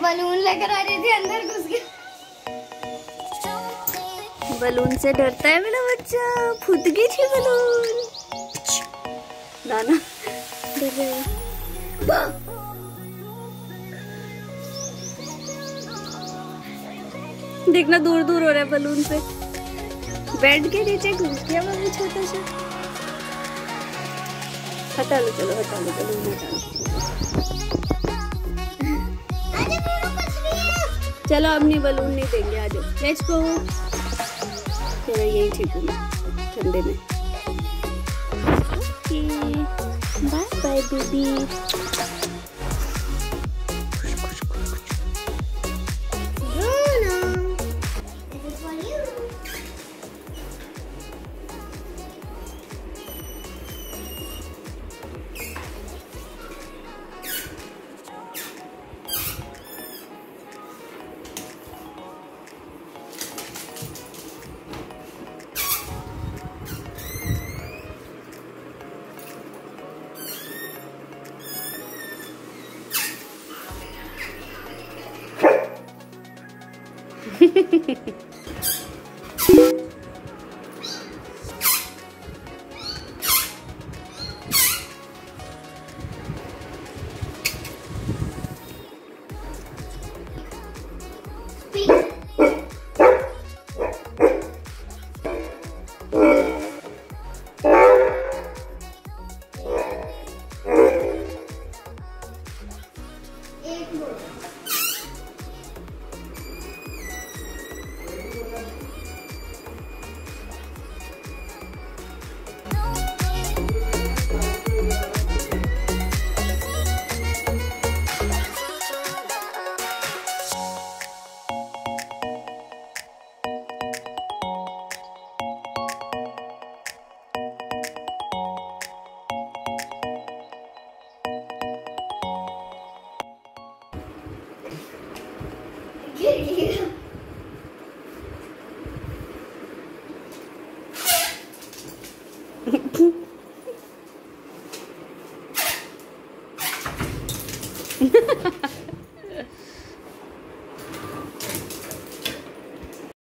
Balloon लेकर आ रही थी, अंदर घुस गया। बलून से डरता है मेरा बच्चा। फूट गई थी बलून। नाना डर रहे हैं। देखना दूर दूर हो रहा है बलून से। बेड के नीचे घुस गया वो छोटा सा। हटा लो, चलो हटा लो बलून, हटा लो। चलो अब नहीं, बलून नहीं देंगे, आ जाओ, लेट्स गो। चलो यही ठीक हूँ ठंडे में। Bye bye baby. गिर गया।